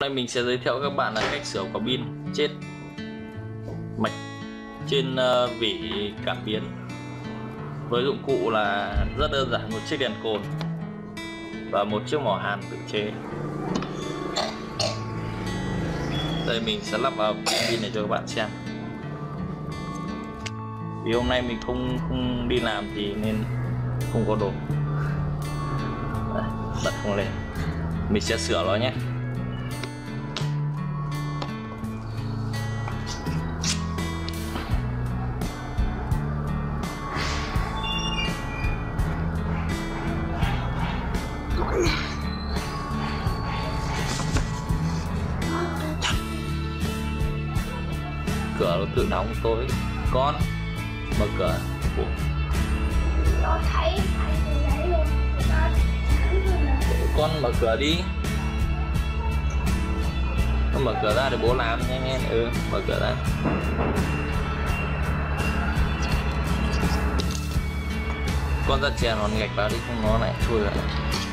Đây mình sẽ giới thiệu các bạn là cách sửa quả pin chết mạch trên vỉ cảm biến với dụng cụ là rất đơn giản: một chiếc đèn cồn và một chiếc mỏ hàn tự chế. Đây mình sẽ lắp vào pin này cho các bạn xem. Vì hôm nay mình không đi làm thì nên không có đồ. Đây, bật không lên. Mình sẽ sửa nó nhé. Cửa nó tự đóng tối. Con mở cửa. Nó thấy từ đấy luôn. Con mở cửa đi. Con mở cửa ra để bố làm nhanh nhanh. Mở cửa ra. Con ra chèn hòn gạch vào đi, không nó lại chui vào.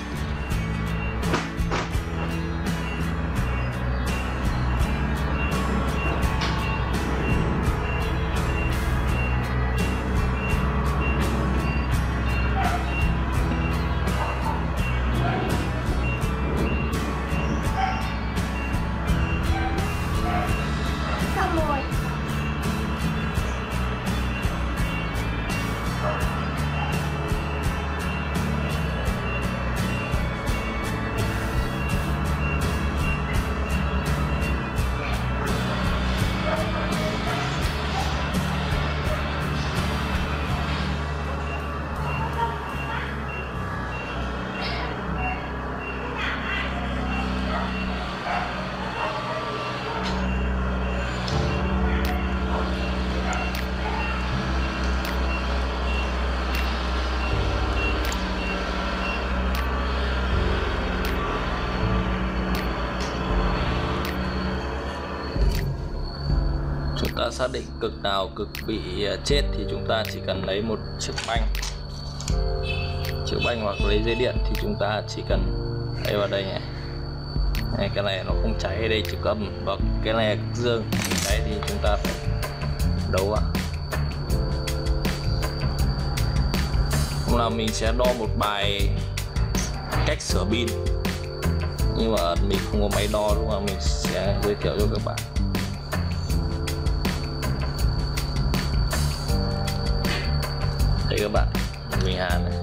Chúng ta xác định cực nào cực bị chết thì chúng ta chỉ cần lấy một chiếc banh hoặc lấy dây điện, thì chúng ta chỉ cần đẩy vào đây nhé. Cái này nó không cháy, ở đây chữ âm và cái này cực dương. Cháy thì chúng ta phải đấu vào. Hôm nào mình sẽ đo một bài cách sửa pin, nhưng mà mình không có máy đo, đúng không? Mình sẽ giới thiệu cho các bạn. Đây các bạn, mình hàn này.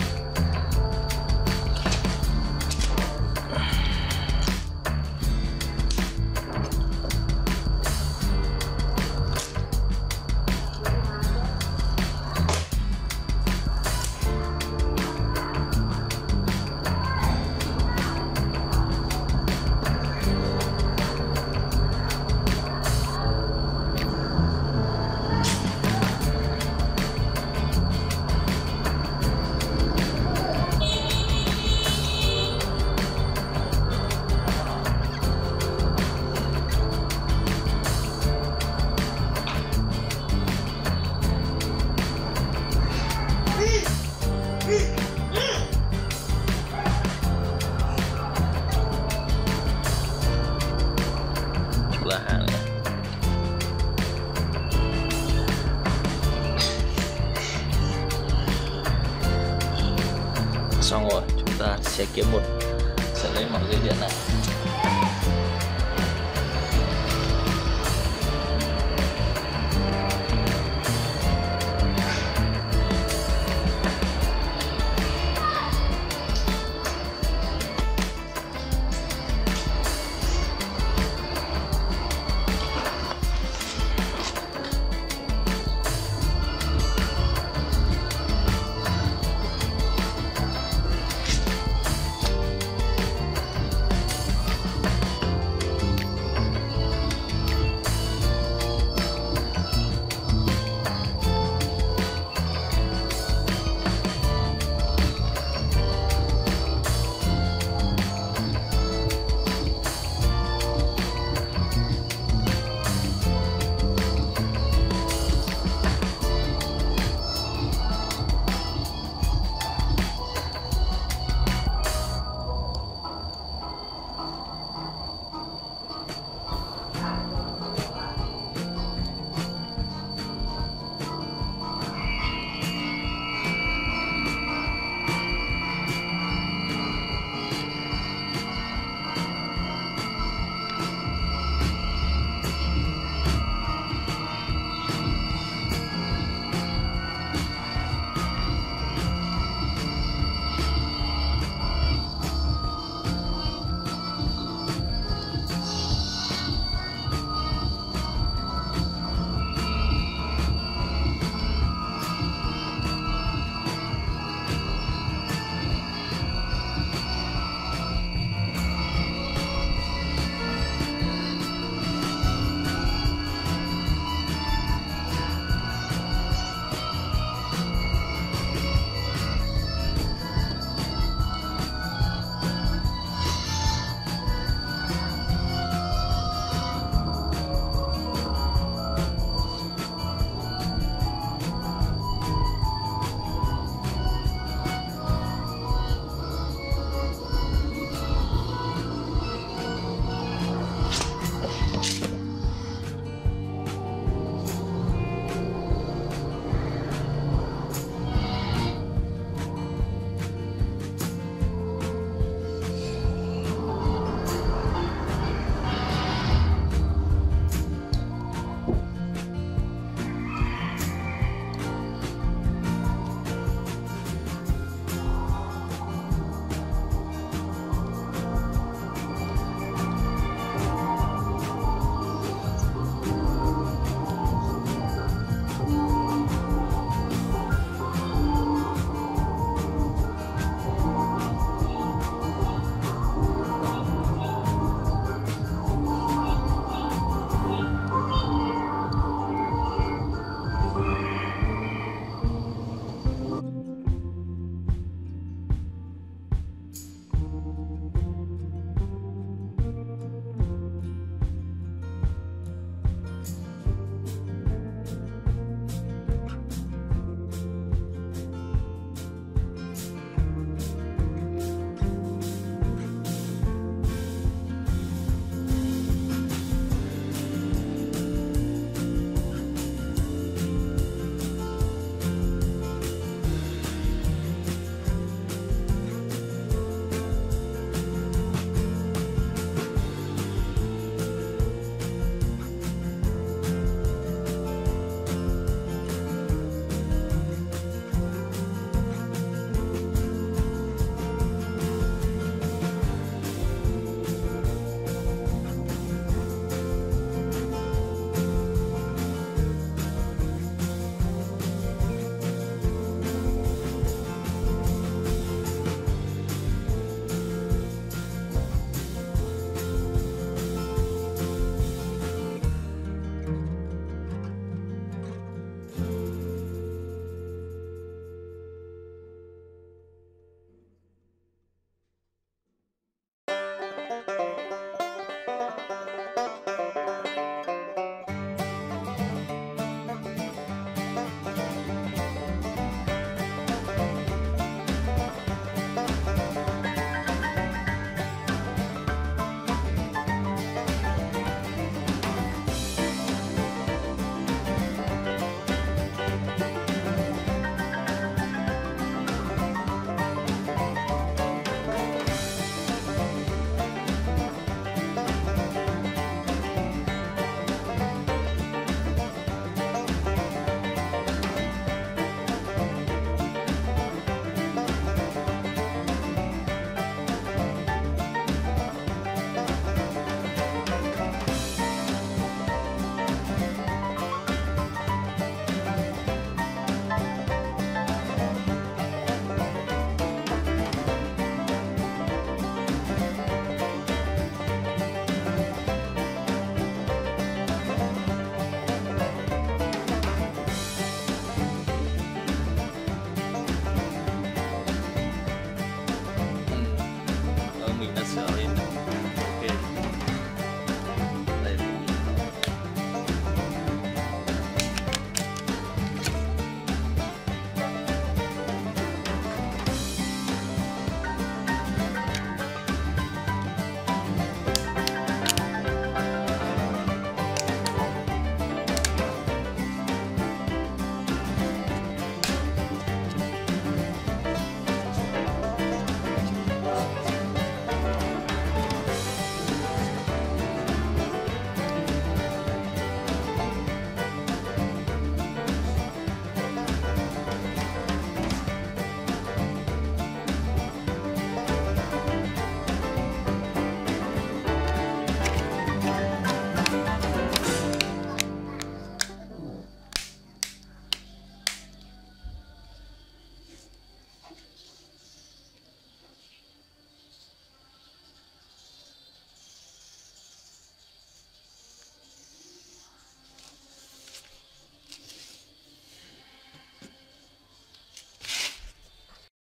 Là hàng này. Xong rồi, chúng ta sẽ lấy một dây điện này.